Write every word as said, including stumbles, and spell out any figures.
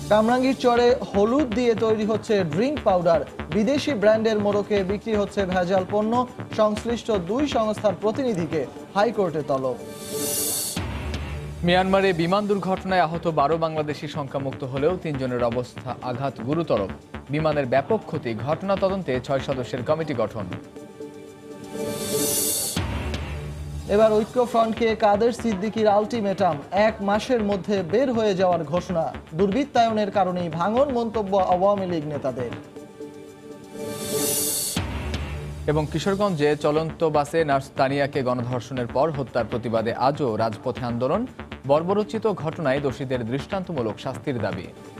কামরাঙ্গীর চরে হলুদ দিয়ে তৈরি হচ্ছে ড্রিঙ্ক পাউডার। বিদেশি ব্র্যান্ডের মোড়কে বিক্রি হচ্ছে ভেজাল পণ্য। সংশ্লিষ্ট দুই সংস্থার প্রতিনিধিকে হাইকোর্টে তলব। মিয়ানমারে বিমান দুর্ঘটনায় আহত বারো বাংলাদেশি সংখ্যামুক্ত হলেও তিনজনের অবস্থা আঘাত গুরুতর। বিমানের ব্যাপক ক্ষতি, ঘটনা তদন্তে ছয় সদস্যের কমিটি গঠন। এবার ঐক্যফ্রন্টকে কাদের সিদ্দিকীর আলটিমেটাম, এক মাসের মধ্যে বের হয়ে যাওয়ার ঘোষণা। দুর্বৃত্তায়নের কারণেই ভাঙন মন্তব্য আওয়ামী লীগ নেতাদের। এবং কিশোরগঞ্জে চলন্ত বাসে নার্স তানিয়াকে গণধর্ষণের পর হত্যার প্রতিবাদে আজও রাজপথে আন্দোলন। বর্বরোচিত ঘটনায় দোষীদের দৃষ্টান্তমূলক শাস্তির দাবি।